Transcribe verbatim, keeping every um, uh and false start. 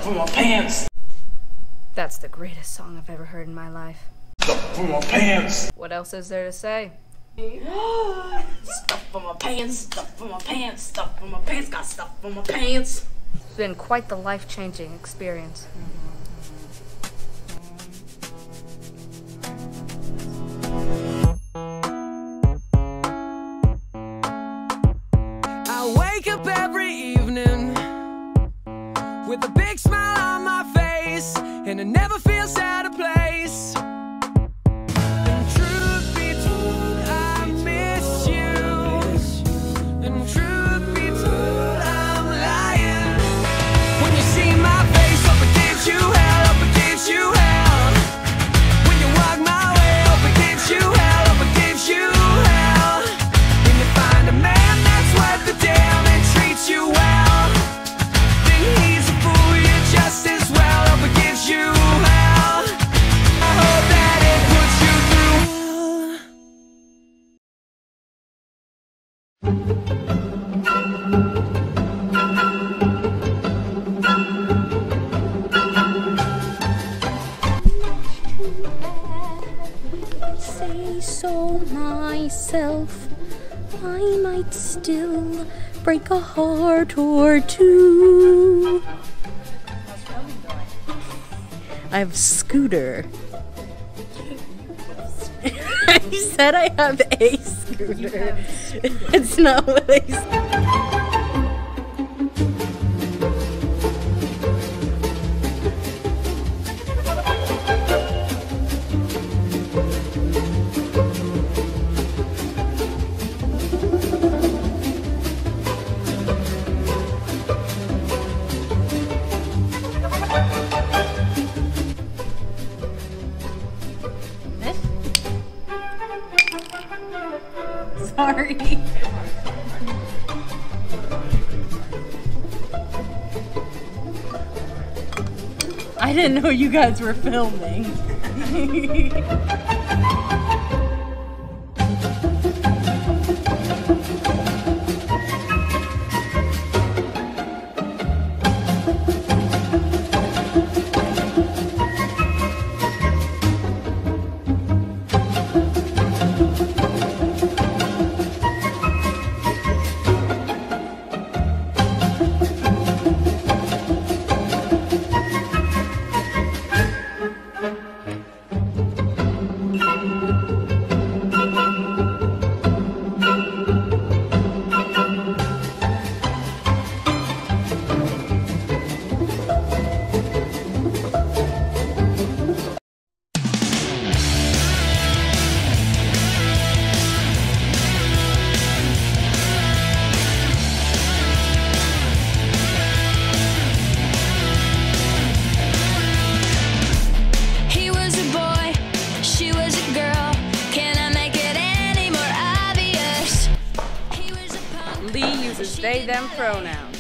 in my pants. That's the greatest song I've ever heard in my life. Stuff in my pants. What else is there to say? Stuff in my pants, stuff in my pants, stuff in my pants, got stuff in my pants. It's been quite the life-changing experience. I wake up every evening with a big smile on my face, and it never feels out of place. And truth be told, I miss you. And truth be told, I'm lying. When you see my face up against you, hell, up against you, hell. When you walk my way, up against you, hell, up against you, hell. When you find a man that's worth the damn and treats you well, then he's a fool, you're just as well, up against you, hell. I hope that it puts you through. Say so myself, I might still break a heart or two. I have scooter. I said I have a scooter. It's not what I said. Sorry. I didn't know you guys were filming. Lee uses they, them pronouns.